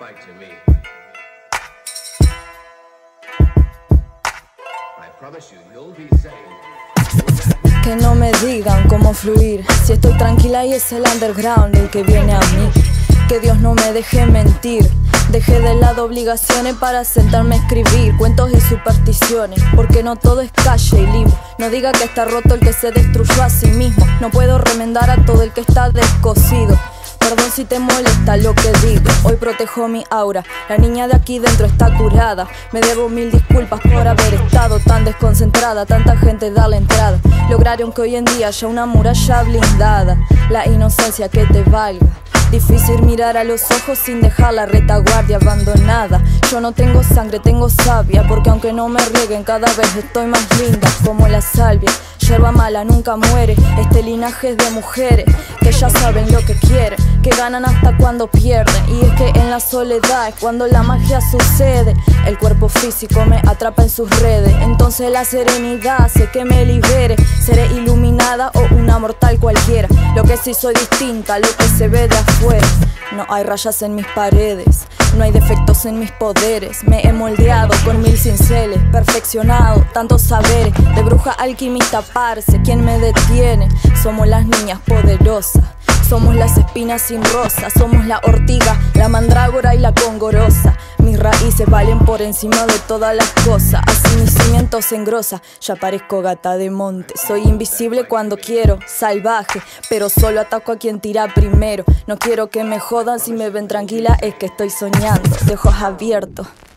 fight to me. I promise you, you'll be safe. Que no me digan cómo fluir, si estoy tranquila y es el underground el que viene a mí. Que Dios no me deje mentir, dejé de lado obligaciones para sentarme a escribir cuentos y supersticiones, porque no todo es calle y libro. No diga que está roto el que se destruyó a sí mismo. No puedo remendar a todo el que está descosido. Perdón si te molesta lo que digo, hoy protejo mi aura. La niña de aquí dentro está curada. Me debo 1000 disculpas por haber estado tan desconcentrada. Tanta gente da la entrada. Lograron que hoy en día haya una muralla blindada. La inocencia que te valga. Difícil mirar a los ojos sin dejar la retaguardia abandonada. Yo no tengo sangre, tengo savia, porque aunque no me rieguen cada vez estoy más linda como la salvia. Yerba mala nunca muere, este linaje es de mujeres que ya saben lo que quieren, que ganan hasta cuando pierden. Y es que en la soledad es cuando la magia sucede. El cuerpo físico me atrapa en sus redes, entonces la serenidad hace que me libere. Seré iluminada o una mortal cualquiera, lo que sí soy distinta a lo que se ve de afuera. No hay rayas en mis paredes, no hay defectos en mis poderes. Me he moldeado con 1000 cinceles, perfeccionado tantos saberes. De bruja alquimista parce, ¿quién me detiene? Somos las niñas poderosas, somos las espinas sin rosas, somos la ortiga, la mandrágora y la congorosa. Mis raíces valen por encima de todas las cosas, así mis cimientos se engrosa. Ya parezco gata de monte, soy invisible cuando quiero, salvaje, pero solo ataco a quien tira primero. No quiero que me jodan, si me ven tranquila es que estoy soñando, de ojos abiertos.